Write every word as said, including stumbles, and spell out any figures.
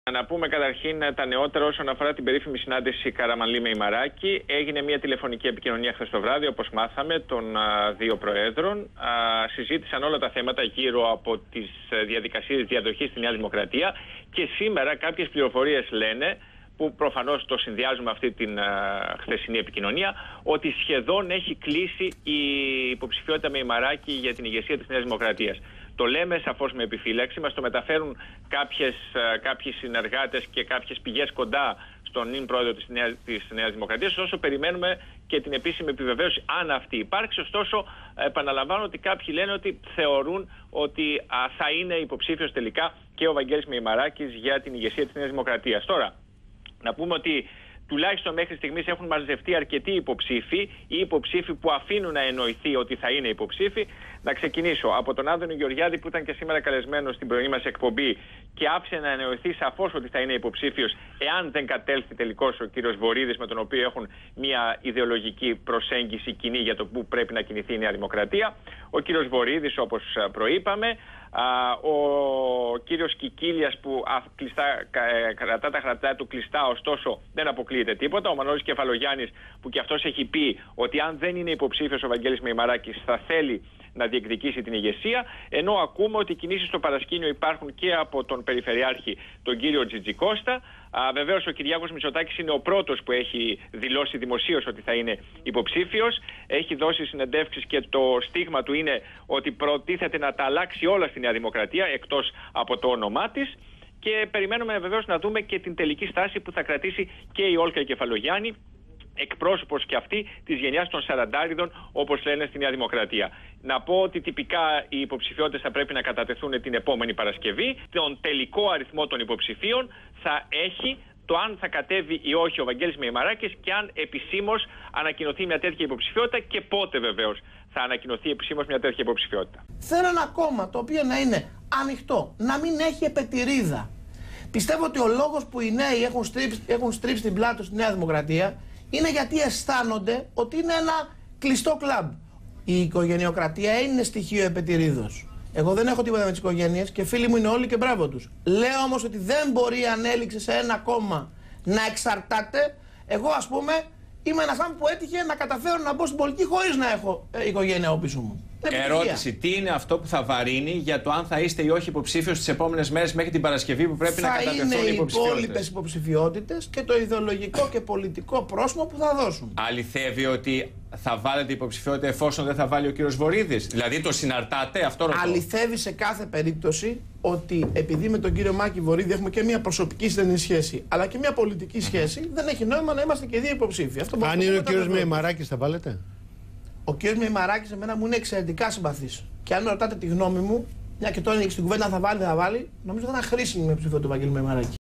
Να πούμε καταρχήν τα νεότερα όσον αφορά την περίφημη συνάντηση Καραμανλή με Ημαράκη. Έγινε μια τηλεφωνική επικοινωνία χθες το βράδυ, όπως μάθαμε, των α, δύο προέδρων. Α, συζήτησαν όλα τα θέματα γύρω από τις διαδικασίες διαδοχής στη Νέα Δημοκρατία και σήμερα κάποιες πληροφορίες λένε, που προφανώς το συνδυάζουμε αυτή την α, χθεσινή επικοινωνία, ότι σχεδόν έχει κλείσει η υποψηφιότητα με Ημαράκη για την ηγεσία της Νέας Δημοκρατίας. Το λέμε σαφώς με επιφύλαξη, μας το μεταφέρουν κάποιες, κάποιοι συνεργάτες και κάποιες πηγές κοντά στον νυν πρόεδρο της Νέας, της Νέας Δημοκρατίας, όσο περιμένουμε και την επίσημη επιβεβαίωση αν αυτή υπάρξει. Ωστόσο, επαναλαμβάνω ότι κάποιοι λένε ότι θεωρούν ότι α, θα είναι υποψήφιος τελικά και ο Βαγγέλης Μεϊμαράκης για την ηγεσία της Νέας Δημοκρατίας. Τώρα, να πούμε ότι τουλάχιστον μέχρι στιγμής έχουν μαζευτεί αρκετοί υποψήφοι ή υποψήφοι που αφήνουν να εννοηθεί ότι θα είναι υποψήφοι. Να ξεκινήσω από τον Άδωνη Γεωργιάδη, που ήταν και σήμερα καλεσμένος στην πρωινή μας εκπομπή και άφησε να εννοηθεί σαφώς ότι θα είναι υποψήφιος, εάν δεν κατέλθει τελικώς ο κύριος Βορίδης, με τον οποίο έχουν μια ιδεολογική προσέγγιση κοινή για το πού πρέπει να κινηθεί η Νέα Δημοκρατία. Ο κύριος Βορίδης, όπως προείπαμε. Ο κύριος Κικίλιας, που κλειστά, κρατά τα χαρτιά του κλειστά, ωστόσο δεν αποκλείεται τίποτα. Ο Μανώλης Κεφαλογιάννης, που και αυτός έχει πει ότι αν δεν είναι υποψήφιος ο Βαγγέλης Μεϊμαράκης θα θέλει να διεκδικήσει την ηγεσία, ενώ ακούμε ότι οι κινήσεις στο παρασκήνιο υπάρχουν και από τον Περιφερειάρχη, τον κύριο Τζιτζικώστα. Βεβαίως ο Κυριάκος Μητσοτάκης είναι ο πρώτος που έχει δηλώσει δημοσίως ότι θα είναι υποψήφιος. Έχει δώσει συνεντεύξεις και το στίγμα του είναι ότι προτίθεται να τα αλλάξει όλα στη Νέα Δημοκρατία, εκτός από το όνομά της. Και περιμένουμε βεβαίως να δούμε και την τελική στάση που θα κρατήσει και η Όλκα Κεφαλογιάννη, εκπρόσωπος και αυτή της γενιάς των σαραντάριδων, όπως λένε στη Νέα Δημοκρατία. Να πω ότι τυπικά οι υποψηφιότητες θα πρέπει να κατατεθούν την επόμενη Παρασκευή. Τον τελικό αριθμό των υποψηφίων θα έχει το αν θα κατέβει ή όχι ο Βαγγέλης Μεϊμαράκης και αν επισήμως ανακοινωθεί μια τέτοια υποψηφιότητα και πότε βεβαίως θα ανακοινωθεί επισήμως μια τέτοια υποψηφιότητα. Θέλω ένα κόμμα το οποίο να είναι ανοιχτό, να μην έχει επετηρίδα. Πιστεύω ότι ο λόγος που οι νέοι έχουν στρίψει, έχουν στρίψει την πλάτη στη Νέα Δημοκρατία είναι γιατί αισθάνονται ότι είναι ένα κλειστό κλαμπ. Η οικογενειοκρατία είναι στοιχείο επετηρίδος. Εγώ δεν έχω τίποτα με τις οικογένειες και φίλοι μου είναι όλοι και μπράβο τους. Λέω όμως ότι δεν μπορεί αν έληξε σε ένα κόμμα να εξαρτάται. Εγώ, ας πούμε, είμαι ένας άνθρωπος που έτυχε να καταφέρω να μπω στην πολιτική χωρίς να έχω ε, οικογένεια από πίσω μου. Ερώτηση: τι είναι αυτό που θα βαρύνει για το αν θα είστε ή όχι υποψήφιος τις επόμενες μέρες μέχρι την Παρασκευή που πρέπει θα να κατατεθούν οι υποψηφιότητες? Θα είναι οι υπόλοιπες υποψηφιότητες και το ιδεολογικό και πολιτικό πρόσωπο που θα δώσουν. Αληθεύει ότι θα βάλετε υποψηφιότητα εφόσον δεν θα βάλει ο κύριος Βορίδης? Δηλαδή το συναρτάτε αυτό? Ρωτώ. Αληθεύει σε κάθε περίπτωση ότι επειδή με τον κύριο Μάκη Βορίδη έχουμε και μια προσωπική στενή σχέση αλλά και μια πολιτική σχέση, δεν έχει νόημα να είμαστε και δύο υποψήφοι. Αυτό αν είναι ο κύριος Μεϊμαράκης, θα βάλετε? Ο κύριος Μεϊμαράκης εμένα μου είναι εξαιρετικά συμπαθής. Και αν με ρωτάτε τη γνώμη μου, μια και τώρα είναι στην κουβέντα θα βάλει, θα βάλει, νομίζω θα ήταν χρήσιμη με ψηφό του Βαγγέλη Μεϊμαράκη.